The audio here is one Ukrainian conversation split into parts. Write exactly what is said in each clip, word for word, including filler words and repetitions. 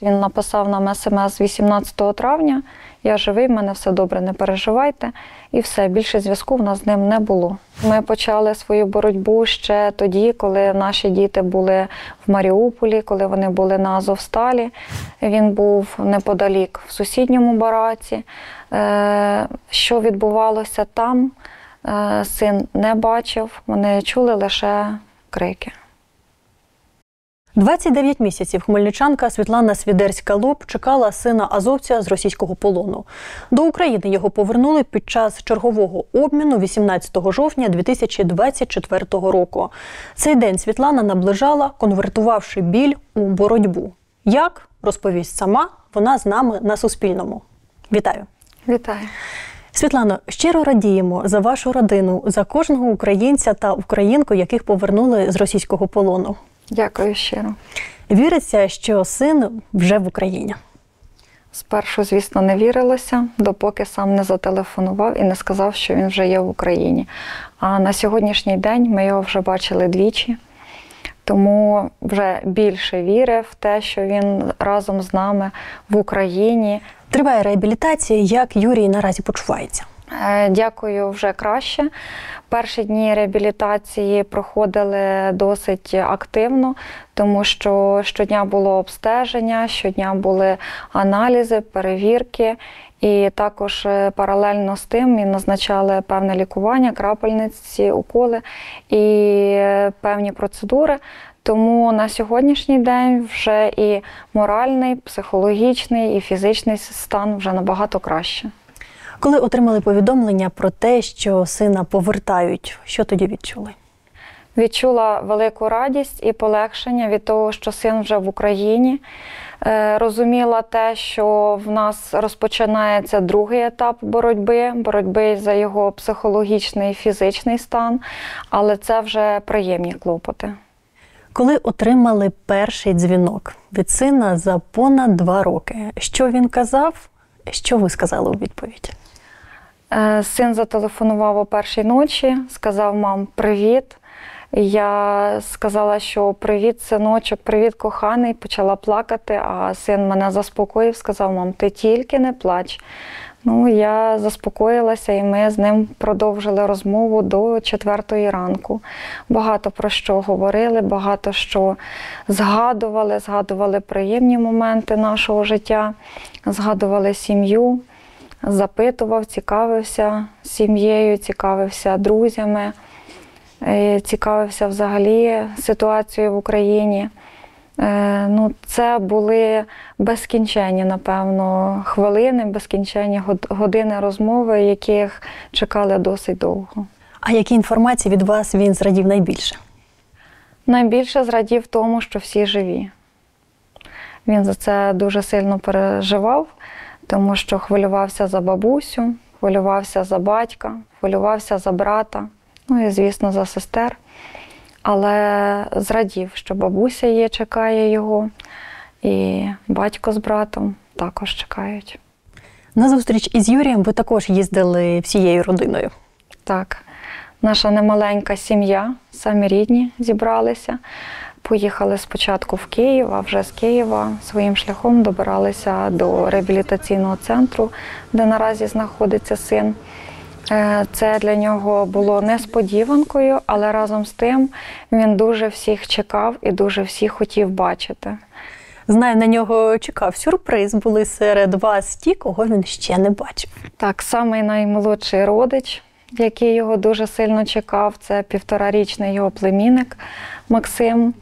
Він написав нам смс вісімнадцятого травня, я живий, в мене все добре, не переживайте. І все, більше зв'язку в нас з ним не було. Ми почали свою боротьбу ще тоді, коли наші діти були в Маріуполі, коли вони були на Азовсталі. Він був неподалік в сусідньому бараці. Що відбувалося там, син не бачив, вони чули лише крики. двадцять дев'ять місяців хмельничанка Світлана Свідерська-Лоб чекала сина азовця з російського полону. До України його повернули під час чергового обміну вісімнадцятого жовтня дві тисячі двадцять четвертого року. Цей день Світлана наближала, конвертувавши біль у боротьбу. Як? Розповість сама, вона з нами на Суспільному. Вітаю! Вітаю! Світлано, щиро радіємо за вашу родину, за кожного українця та українку, яких повернули з російського полону. Дякую щиро. Віриться, що син вже в Україні? Спершу, звісно, не вірилося, допоки сам не зателефонував і не сказав, що він вже є в Україні. А на сьогоднішній день ми його вже бачили двічі, тому вже більше віри в те, що він разом з нами в Україні. Триває реабілітація. Як Юрій наразі почувається? Дякую, вже краще. Перші дні реабілітації проходили досить активно, тому що щодня було обстеження, щодня були аналізи, перевірки. І також паралельно з тим ми назначали певне лікування, крапельниці, уколи і певні процедури. Тому на сьогоднішній день вже і моральний, психологічний, і фізичний стан вже набагато краще. Коли отримали повідомлення про те, що сина повертають, що тоді відчули? Відчула велику радість і полегшення від того, що син вже в Україні. Розуміла те, що в нас розпочинається другий етап боротьби, боротьби за його психологічний і фізичний стан, але це вже приємні клопоти. Коли отримали перший дзвінок від сина за понад два роки, що він казав, що ви сказали у відповідь? Син зателефонував о першій ночі, сказав: мам, привіт. Я сказала, що привіт, синочок, привіт, коханий, почала плакати, а син мене заспокоїв, сказав: мам, ти тільки не плач. Ну, я заспокоїлася, і ми з ним продовжили розмову до четвертої ранку. Багато про що говорили, багато що згадували, згадували приємні моменти нашого життя, згадували сім'ю, запитував, цікавився сім'єю, цікавився друзями, цікавився взагалі ситуацією в Україні. Ну, це були безкінченні, напевно, хвилини, безкінченні години розмови, яких чекали досить довго. А які інформації від вас він зрадів найбільше? Найбільше зрадів тому, що всі живі. Він за це дуже сильно переживав, тому що хвилювався за бабусю, хвилювався за батька, хвилювався за брата, ну і, звісно, за сестер. Але зрадів, що бабуся є, чекає його, і батько з братом також чекають. На зустріч із Юрієм ви також їздили всією родиною? Так. Наша немаленька сім'я, самі рідні зібралися. Поїхали спочатку в Київ, а вже з Києва своїм шляхом добиралися до реабілітаційного центру, де наразі знаходиться син. Це для нього було несподіванкою, але разом з тим він дуже всіх чекав і дуже всіх хотів бачити. Знаю, на нього чекав сюрприз. Були серед вас ті, кого він ще не бачив. Так, самий наймолодший родич, який його дуже сильно чекав, це півторарічний його племінник Максим.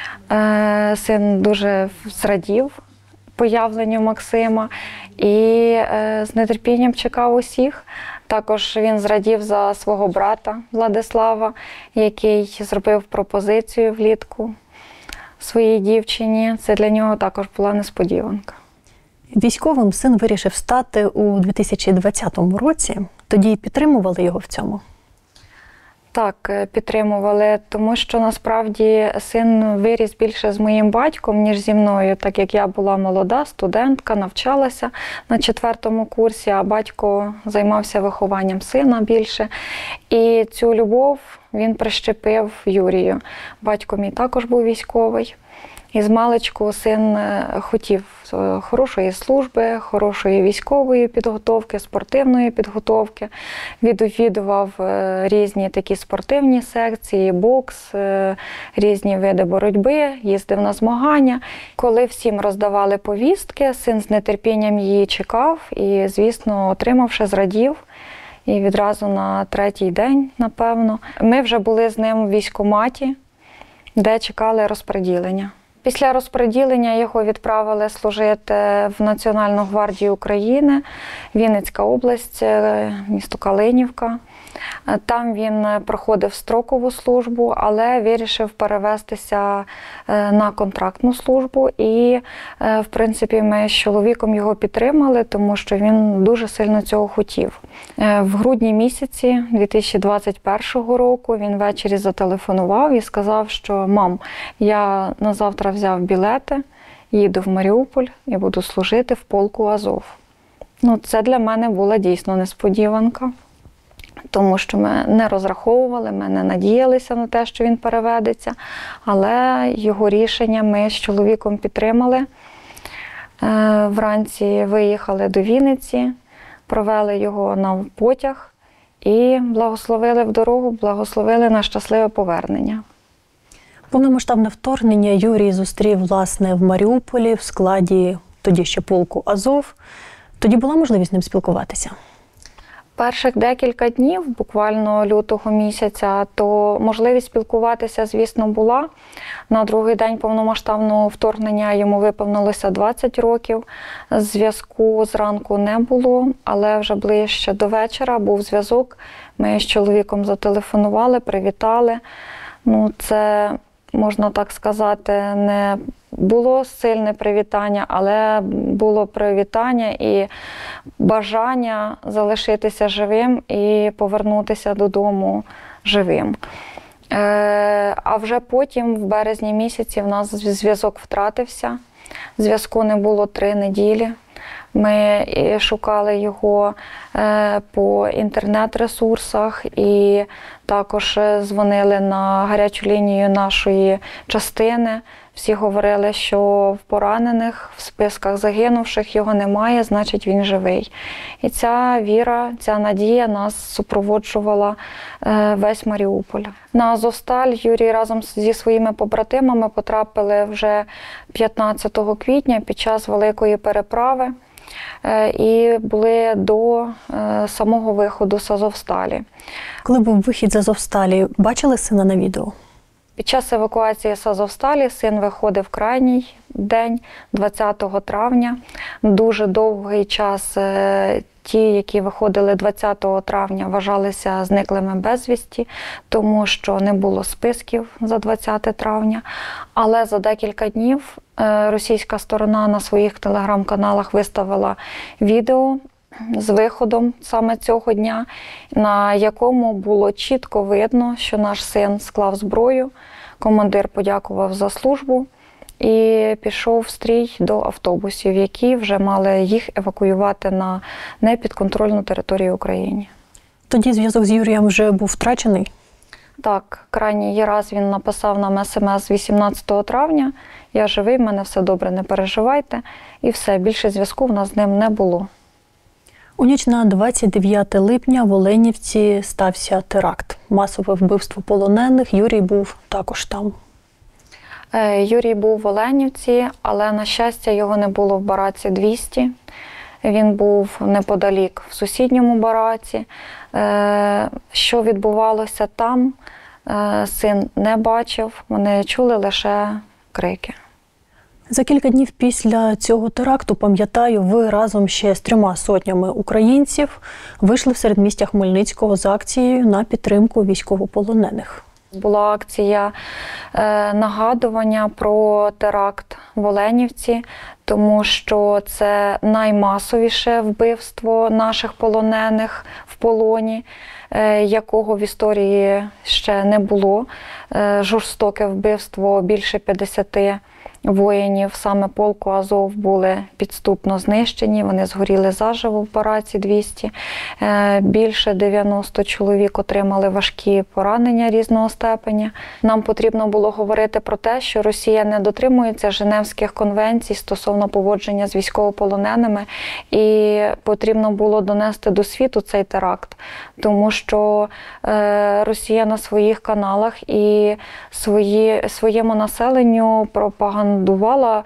Син дуже зрадів появленню Максима і з нетерпінням чекав усіх. Також він зрадів за свого брата Владислава, який зробив пропозицію влітку своїй дівчині. Це для нього також була несподіванка. Військовим син вирішив стати у дві тисячі двадцятому році. Тоді підтримували його в цьому? Так, підтримували, тому що насправді син виріс більше з моїм батьком, ніж зі мною, так як я була молода, студентка, навчалася на четвертому курсі, а батько займався вихованням сина більше. І цю любов він прищепив Юрію. Батько мій також був військовий. І з маличку син хотів хорошої служби, хорошої військової підготовки, спортивної підготовки. Відвідував різні такі спортивні секції, бокс, різні види боротьби, їздив на змагання. Коли всім роздавали повістки, син з нетерпінням її чекав і, звісно, отримавши, зрадів. І відразу на третій день, напевно, ми вже були з ним в військкоматі, де чекали розподілення. Після розподілення його відправили служити в Національну гвардію України, Вінницька область, місто Калинівка. Там він проходив строкову службу, але вирішив перевестися на контрактну службу. І, в принципі, ми з чоловіком його підтримали, тому що він дуже сильно цього хотів. В грудні місяці дві тисячі двадцять першого року він ввечері зателефонував і сказав, що «Мам, я на завтра взяв білети, їду в Маріуполь і буду служити в полку Азов». Ну, це для мене була дійсно несподіванка. Тому що ми не розраховували, ми не надіялися на те, що він переведеться, але його рішення ми з чоловіком підтримали. Вранці виїхали до Вінниці, провели його на потяг і благословили в дорогу, благословили на щасливе повернення. Повномасштабне вторгнення Юрій зустрів, власне, в Маріуполі в складі тоді ще полку Азов. Тоді була можливість з ним спілкуватися? Перших декілька днів, буквально лютого місяця, то можливість спілкуватися, звісно, була. На другий день повномасштабного вторгнення йому виповнилося двадцять років. Зв'язку зранку не було, але вже ближче до вечора був зв'язок. Ми з чоловіком зателефонували, привітали. Ну, це, можна так сказати, не було сильне привітання, але було привітання і бажання залишитися живим і повернутися додому живим. А вже потім, в березні місяці, в нас зв'язок втратився. Зв'язку не було три неділі. Ми шукали його по інтернет-ресурсах і також дзвонили на гарячу лінію нашої частини. Всі говорили, що в поранених, в списках загинувших його немає, значить він живий. І ця віра, ця надія нас супроводжувала весь Маріуполь. На Азовсталь Юрій разом зі своїми побратимами потрапили вже п'ятнадцятого квітня під час Великої переправи і були до самого виходу з Азовсталі. Коли був вихід з Азовсталі, бачили сина на відео? Під час евакуації з Азовсталі син виходив крайній день, двадцятого травня. Дуже довгий час ті, які виходили двадцятого травня, вважалися зниклими безвісті, тому що не було списків за двадцяте травня. Але за декілька днів російська сторона на своїх телеграм-каналах виставила відео з виходом саме цього дня, на якому було чітко видно, що наш син склав зброю, командир подякував за службу і пішов в стрій до автобусів, які вже мали їх евакуювати на непідконтрольну територію України. Тоді зв'язок з Юрієм вже був втрачений? Так, крайній раз він написав нам смс вісімнадцятого травня: «Я живий, в мене все добре, не переживайте». І все, більше зв'язку в нас з ним не було. У ніч на двадцять дев'яте липня в Оленівці стався теракт. Масове вбивство полонених. Юрій був також там. Юрій був в Оленівці, але, на щастя, його не було в бараці двісті. Він був неподалік в сусідньому бараці. Що відбувалося там, син не бачив, вони чули лише крики. За кілька днів після цього теракту, пам'ятаю, ви разом ще з трьома сотнями українців вийшли в середмістя Хмельницького з акцією на підтримку військовополонених. Була акція е, нагадування про теракт в Оленівці, тому що це наймасовіше вбивство наших полонених в полоні, е, якого в історії ще не було. Е, жорстоке вбивство, більше п'ятдесят воїнів саме полку Азов були підступно знищені, вони згоріли заживо в бараці двісті. Більше дев'яносто чоловік отримали важкі поранення різного степеня. Нам потрібно було говорити про те, що Росія не дотримується Женевських конвенцій стосовно поводження з військовополоненими, і потрібно було донести до світу цей теракт, тому що Росія на своїх каналах і свої, своєму населенню пропагандувала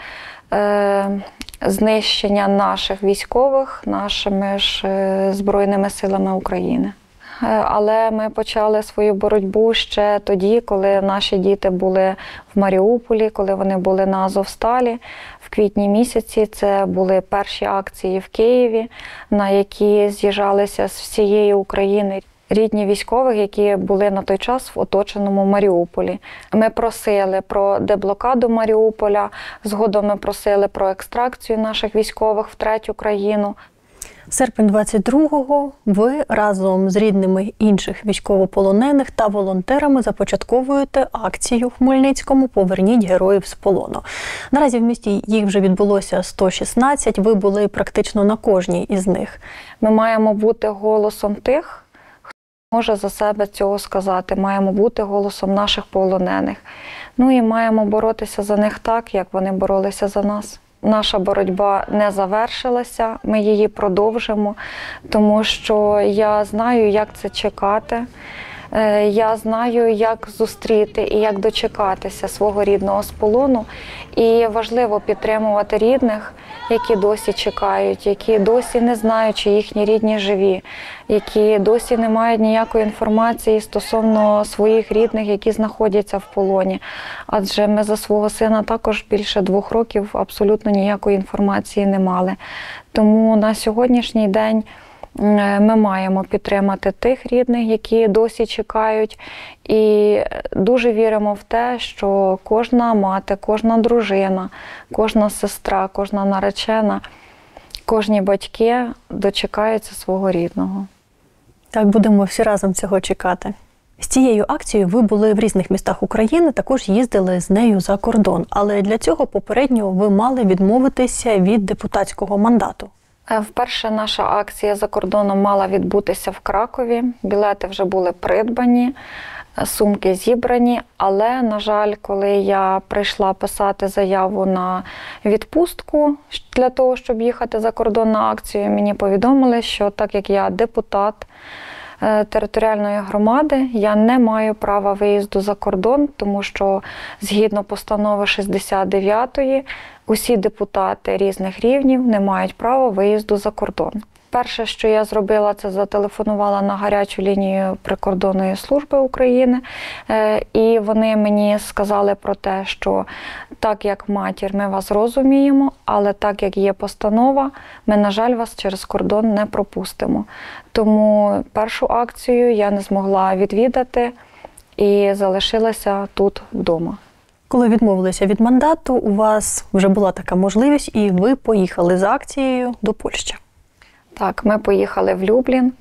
е, знищення наших військових нашими ж е, Збройними силами України. Е, але ми почали свою боротьбу ще тоді, коли наші діти були в Маріуполі, коли вони були на Азовсталі. В квітні місяці це були перші акції в Києві, на які з'їжджалися з всієї України рідні військових, які були на той час в оточеному Маріуполі. Ми просили про деблокаду Маріуполя, згодом ми просили про екстракцію наших військових в третю країну. Серпень двадцять другого ви разом з рідними інших військовополонених та волонтерами започатковуєте акцію в Хмельницькому «Поверніть героїв з полону». Наразі в місті їх вже відбулося сто шістнадцять, ви були практично на кожній із них. Ми маємо бути голосом тих, може за себе цього сказати. Маємо бути голосом наших полонених. Ну і маємо боротися за них так, як вони боролися за нас. Наша боротьба не завершилася, ми її продовжимо, тому що я знаю, як це чекати. Я знаю, як зустріти і як дочекатися свого рідного з полону. І важливо підтримувати рідних, які досі чекають, які досі не знають, чи їхні рідні живі, які досі не мають ніякої інформації стосовно своїх рідних, які знаходяться в полоні. Адже ми за свого сина також більше двох років абсолютно ніякої інформації не мали. Тому на сьогоднішній день ми маємо підтримати тих рідних, які досі чекають, і дуже віримо в те, що кожна мати, кожна дружина, кожна сестра, кожна наречена, кожні батьки дочекаються свого рідного. Так, будемо всі разом цього чекати. З цією акцією ви були в різних містах України, також їздили з нею за кордон. Але для цього попередньо ви мали відмовитися від депутатського мандату. Вперше наша акція за кордоном мала відбутися в Кракові. Білети вже були придбані, сумки зібрані. Але, на жаль, коли я прийшла писати заяву на відпустку для того, щоб їхати за кордон на акцію, мені повідомили, що так як я депутат територіальної громади, я не маю права виїзду за кордон, тому що згідно постанови шістдесят дев'ятої усі депутати різних рівнів не мають права виїзду за кордон. Перше, що я зробила, це зателефонувала на гарячу лінію Прикордонної служби України, і вони мені сказали про те, що так як матір ми вас розуміємо, але так як є постанова, ми, на жаль, вас через кордон не пропустимо. Тому першу акцію я не змогла відвідати і залишилася тут вдома. Коли відмовилися від мандату, у вас вже була така можливість, і ви поїхали з акцією до Польщі. Так, ми поїхали в Люблін.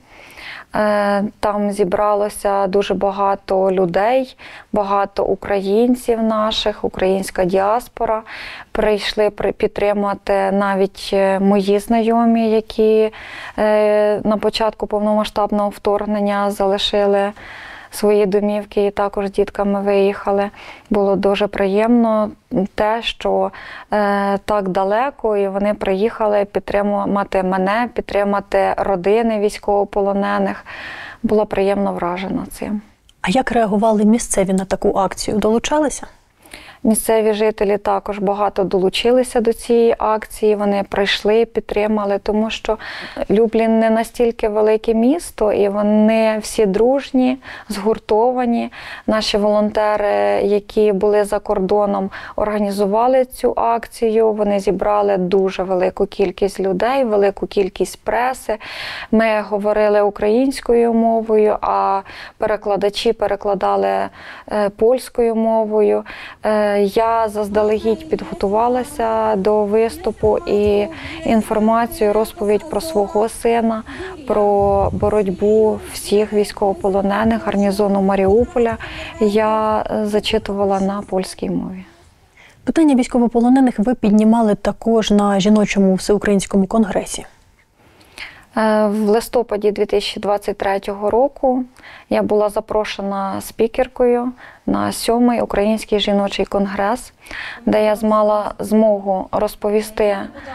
Там зібралося дуже багато людей, багато українців наших, українська діаспора. Прийшли підтримати навіть мої знайомі, які на початку повномасштабного вторгнення залишили свої домівки і також з дітками виїхали. Було дуже приємно те, що е, так далеко, і вони приїхали підтримати мене, підтримати родини військовополонених. Була приємно вражена цим. А як реагували місцеві на таку акцію? Долучалися? Місцеві жителі також багато долучилися до цієї акції, вони прийшли, підтримали, тому що Люблін не настільки велике місто, і вони всі дружні, згуртовані. Наші волонтери, які були за кордоном, організували цю акцію, вони зібрали дуже велику кількість людей, велику кількість преси. Ми говорили українською мовою, а перекладачі перекладали польською мовою. Я заздалегідь підготувалася до виступу, і інформацію, розповідь про свого сина, про боротьбу всіх військовополонених гарнізону Маріуполя я зачитувала на польській мові. Питання військовополонених ви піднімали також на жіночому всеукраїнському конгресі. В листопаді дві тисячі двадцять третього року я була запрошена спікеркою на сьомий Український жіночий конгрес, де я мала змогу розповісти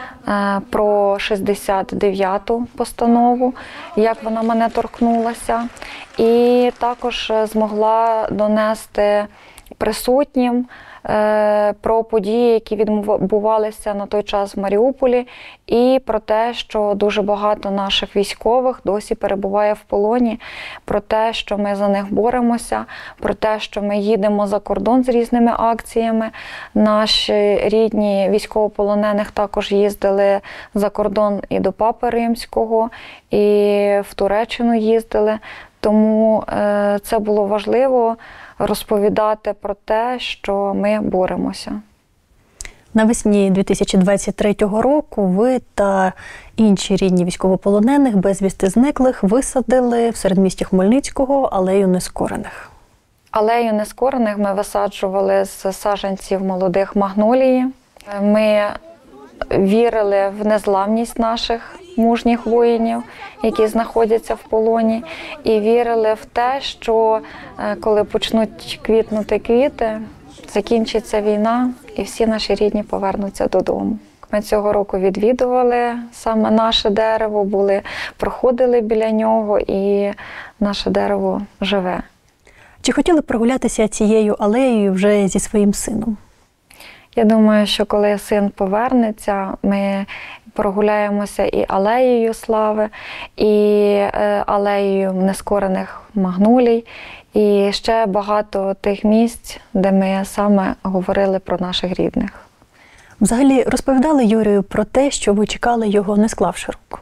про шістдесят дев'яту постанову, як вона мене торкнулася, і також змогла донести присутнім про події, які відбувалися на той час в Маріуполі, і про те, що дуже багато наших військових досі перебуває в полоні, про те, що ми за них боремося, про те, що ми їдемо за кордон з різними акціями. Наші рідні військовополонених також їздили за кордон і до Папи Римського, і в Туреччину їздили. Тому це було важливо розповідати про те, що ми боремося. Навесні дві тисячі двадцять третього року ви та інші рідні військовополонених безвісти зниклих висадили в середмісті Хмельницького алею нескорених. Алею нескорених ми висаджували з саджанців молодих магнолії. Ми вірили в незламність наших мужніх воїнів, які знаходяться в полоні, і вірили в те, що коли почнуть квітнути квіти, закінчиться війна і всі наші рідні повернуться додому. Ми цього року відвідували саме наше дерево, були, проходили біля нього, і наше дерево живе. Чи хотіли прогулятися цією алеєю вже зі своїм сином? Я думаю, що коли син повернеться, ми прогуляємося і алеєю слави, і алеєю нескорених магнолій, і ще багато тих місць, де ми саме говорили про наших рідних. Взагалі розповідали Юрію про те, що ви чекали його, не склавши руку?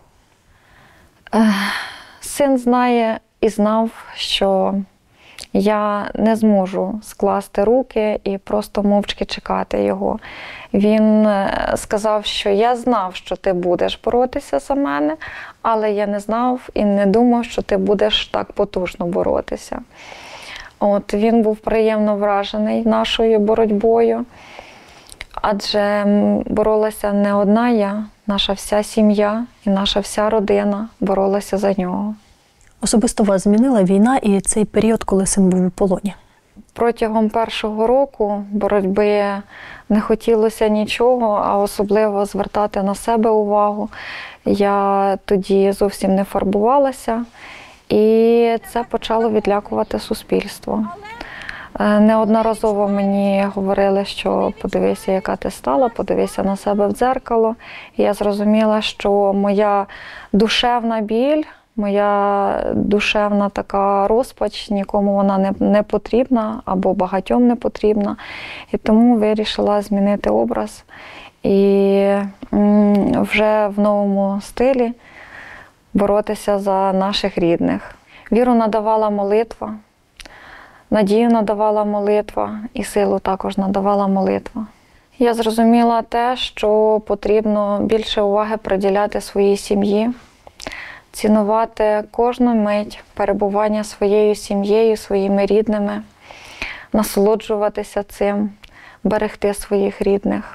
Син знає і знав, що я не зможу скласти руки і просто мовчки чекати його. Він сказав, що я знав, що ти будеш боротися за мене, але я не знав і не думав, що ти будеш так потужно боротися. От, він був приємно вражений нашою боротьбою, адже боролася не одна я, наша вся сім'я і наша вся родина боролася за нього. Особисто вас змінила війна і цей період, коли син був у полоні? Протягом першого року боротьби не хотілося нічого, а особливо звертати на себе увагу. Я тоді зовсім не фарбувалася, і це почало відлякувати суспільство. Неодноразово мені говорили, що подивися, яка ти стала, подивися на себе в дзеркало. І я зрозуміла, що моя душевна біль, моя душевна така розпач, нікому вона не, не потрібна або багатьом не потрібна. І тому вирішила змінити образ і м, вже в новому стилі боротися за наших рідних. Віру надавала молитва, надію надавала молитва і силу також надавала молитва. Я зрозуміла те, що потрібно більше уваги приділяти своїй сім'ї, цінувати кожну мить перебування своєю сім'єю, своїми рідними, насолоджуватися цим, берегти своїх рідних,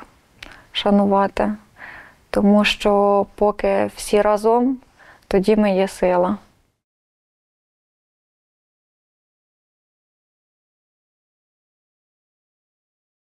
шанувати. Тому що поки всі разом, тоді ми є сила.